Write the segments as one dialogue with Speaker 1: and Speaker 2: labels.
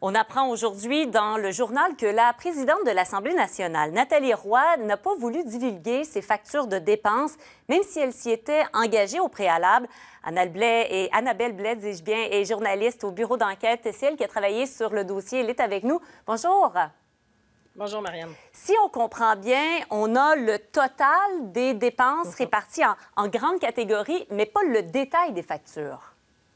Speaker 1: On apprend aujourd'hui dans le journal que la présidente de l'Assemblée nationale, Nathalie Roy, n'a pas voulu divulguer ses factures de dépenses, même si elle s'y était engagée au préalable. Annabelle Blais, dis-je bien, est journaliste au bureau d'enquête. C'est elle qui a travaillé sur le dossier. Elle est avec nous. Bonjour.
Speaker 2: Bonjour, Marianne.
Speaker 1: Si on comprend bien, on a le total des dépenses réparties en grandes catégories, mais pas le détail des factures.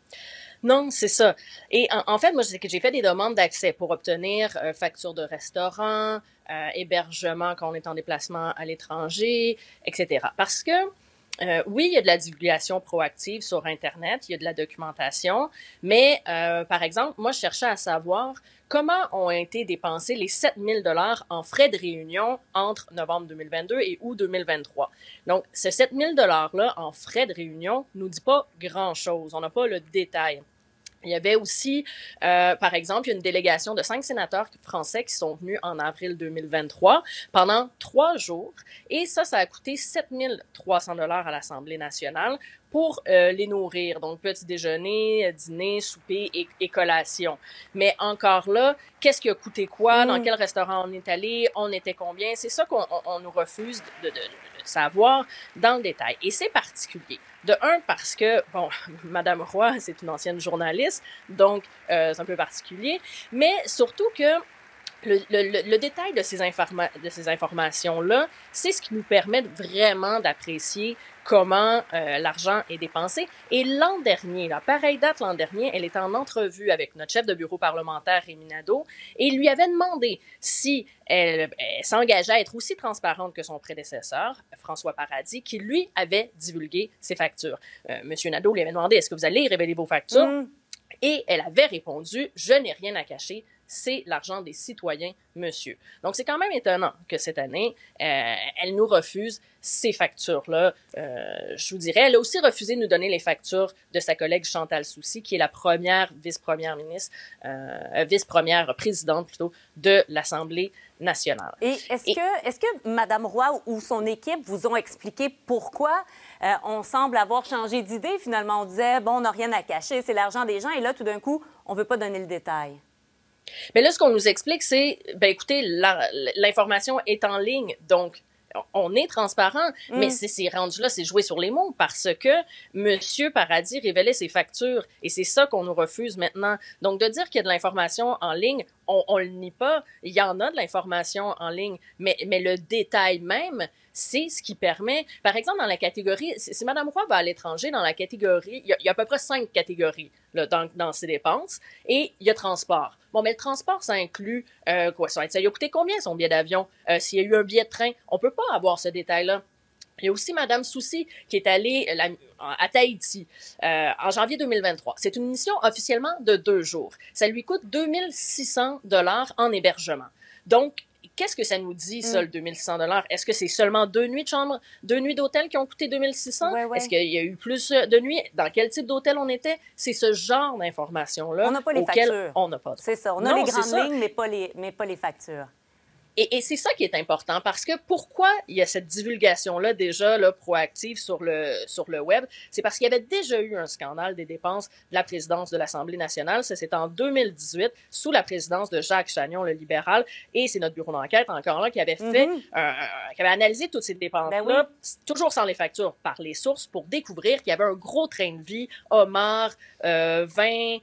Speaker 2: Non, c'est ça. Et en fait, moi, j'ai fait des demandes d'accès pour obtenir factures de restaurant, hébergement quand on est en déplacement à l'étranger, etc. Parce que, oui, il y a de la divulgation proactive sur Internet, il y a de la documentation, mais, par exemple, moi, je cherchais à savoir comment ont été dépensés les 7 000 $ en frais de réunion entre novembre 2022 et août 2023. Donc, ce 7 000 $-là en frais de réunion nous dit pas grand-chose. On n'a pas le détail. Il y avait aussi, par exemple, il y a une délégation de 5 sénateurs français qui sont venus en avril 2023 pendant 3 jours. Et ça a coûté 7 300 $ à l'Assemblée nationale pour les nourrir. Donc, petit déjeuner, dîner, souper et collation. Mais encore là, qu'est-ce qui a coûté quoi? Dans quel restaurant on est allé? On était combien? C'est ça qu'on nous refuse de savoir dans le détail. Et c'est particulier. De un, parce que, bon, Madame Roy, c'est une ancienne journaliste, donc c'est un peu particulier, mais surtout que le détail de ces informations-là, c'est ce qui nous permet vraiment d'apprécier comment l'argent est dépensé. Et l'an dernier, là, pareille date l'an dernier, elle était en entrevue avec notre chef de bureau parlementaire, Rémi Nadeau, et il lui avait demandé si elle s'engageait à être aussi transparente que son prédécesseur, François Paradis, qui lui avait divulgué ses factures. Monsieur Nadeau lui avait demandé, est-ce que vous allez révéler vos factures? Et elle avait répondu, je n'ai rien à cacher. C'est l'argent des citoyens, monsieur. Donc, c'est quand même étonnant que cette année, elle nous refuse ces factures-là. Je vous dirais, elle a aussi refusé de nous donner les factures de sa collègue Chantal Soucy, qui est la première vice-première ministre, vice-première présidente plutôt, de l'Assemblée nationale.
Speaker 1: Et est-ce que Mme Roy ou son équipe vous ont expliqué pourquoi on semble avoir changé d'idée? Finalement, on disait, bon, on n'a rien à cacher, c'est l'argent des gens, et là, tout d'un coup, on ne veut pas donner le détail.
Speaker 2: Mais là, ce qu'on nous explique, c'est, ben écoutez, l'information est en ligne, donc on est transparent, mais c'est rendu là, c'est jouer sur les mots, parce que M. Paradis révélait ses factures, et c'est ça qu'on nous refuse maintenant. Donc, de dire qu'il y a de l'information en ligne, on le nie pas, il y en a de l'information en ligne, mais le détail même, c'est ce qui permet, par exemple, dans la catégorie, si Mme Roy va à l'étranger, dans la catégorie, il y a à peu près 5 catégories là, dans ses dépenses, et il y a transport. Bon, mais le transport, ça inclut quoi? Ça lui a coûté combien son billet d'avion? S'il y a eu un billet de train, on peut pas avoir ce détail-là. Il y a aussi Mme Soucy qui est allée à Tahiti en janvier 2023. C'est une mission officiellement de 2 jours. Ça lui coûte 2600 $ en hébergement. Donc, qu'est-ce que ça nous dit, ça, le 2600 $? Est-ce que c'est seulement 2 nuits de chambre, 2 nuits d'hôtel qui ont coûté 2600?
Speaker 1: Ouais.
Speaker 2: Est-ce qu'il y a eu plus de nuits? Dans quel type d'hôtel on était? C'est ce genre d'informations-là
Speaker 1: on n'a pas les factures.
Speaker 2: On n'a pas.
Speaker 1: C'est ça. On a les grandes lignes, mais pas les factures.
Speaker 2: Et c'est ça qui est important, parce que pourquoi il y a cette divulgation-là déjà là, proactive sur le web? C'est parce qu'il y avait déjà eu un scandale des dépenses de la présidence de l'Assemblée nationale. Ça, c'était en 2018, sous la présidence de Jacques Chagnon, le libéral, et c'est notre bureau d'enquête, encore là, qui avait fait, qui avait analysé toutes ces dépenses-là, toujours sans les factures, par les sources, pour découvrir qu'il y avait un gros train de vie, homard, vin,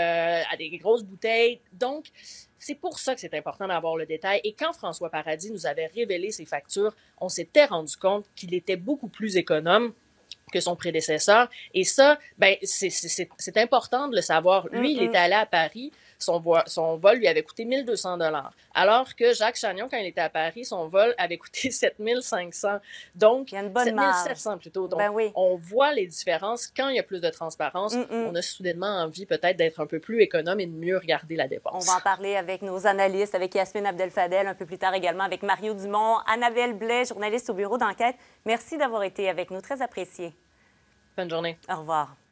Speaker 2: à des grosses bouteilles. Donc, c'est pour ça que c'est important d'avoir le détail. Et quand François Paradis nous avait révélé ses factures, on s'était rendu compte qu'il était beaucoup plus économe que son prédécesseur. Et ça, ben, c'est important de le savoir. Lui, il était allé à Paris. Son vol lui avait coûté 1 200 $. Alors que Jacques Chagnon, quand il était à Paris, son vol avait coûté 7 500. Donc, 7 700 plutôt. Donc, on voit les différences. Quand il y a plus de transparence, on a soudainement envie peut-être d'être un peu plus économe et de mieux regarder la dépense.
Speaker 1: On va en parler avec nos analystes, avec Yasmine Abdel-Fadel, un peu plus tard également avec Mario Dumont, Annabelle Blais, journaliste au bureau d'enquête. Merci d'avoir été avec nous, très apprécié.
Speaker 2: Bonne journée.
Speaker 1: Au revoir.